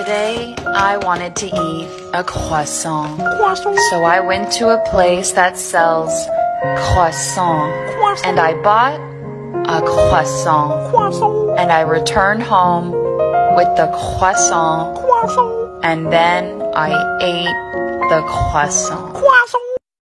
Today, I wanted to eat a croissant. So I went to a place that sells croissant. And I bought a croissant. And I returned home with the croissant. And then I ate the croissant.